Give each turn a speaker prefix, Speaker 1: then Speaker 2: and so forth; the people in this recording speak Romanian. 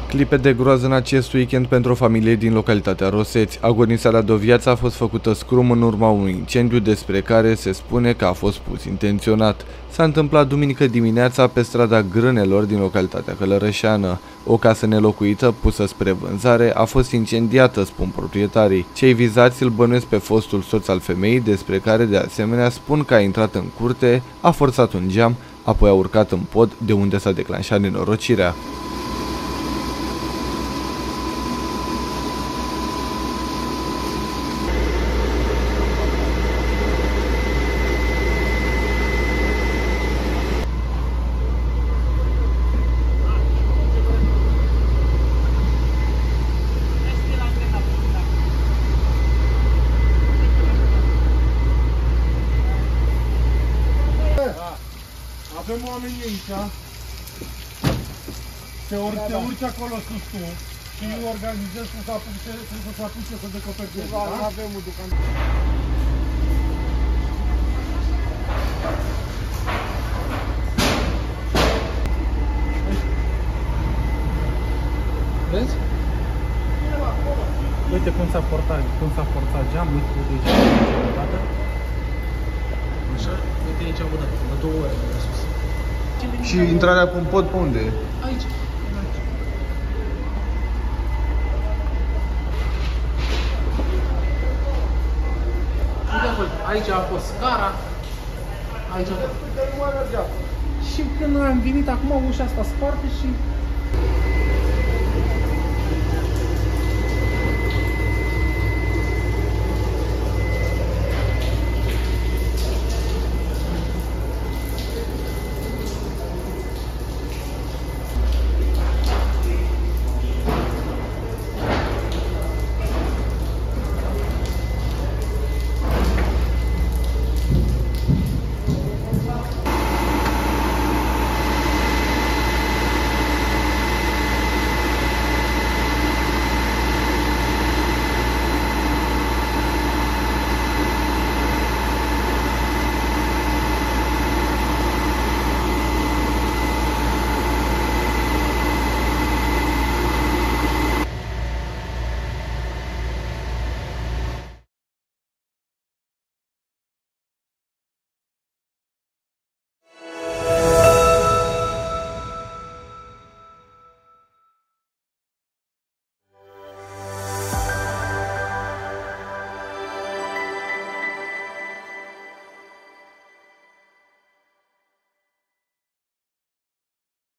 Speaker 1: Clipe de groază în acest weekend pentru o familie din localitatea Roseți. Agonisarea de o viață a fost făcută scrum în urma unui incendiu despre care se spune că a fost pus intenționat. S-a întâmplat duminică dimineața pe strada Grânelor din localitatea Călărășeană. O casă nelocuită pusă spre vânzare a fost incendiată, spun proprietarii. Cei vizați îl bănuiesc pe fostul soț al femeii, despre care de asemenea spun că a intrat în curte, a forțat un geam, apoi a urcat în pod, de unde s-a declanșat nenorocirea.
Speaker 2: Avem oamenii aici, te urci acolo sus tu și organizezi să se apuce să decoperi. Nu avem un ducan.
Speaker 3: Vezi? Uite cum s-a forțat geam, uite de aici odată. Așa, uite aici odată, la 2 ore de sus.
Speaker 1: Și intrarea cu un pod pe unde?
Speaker 3: Aici. Uite acolo, aici a fost scara, aici a fost. Și când am venit acum, ușa asta spartă și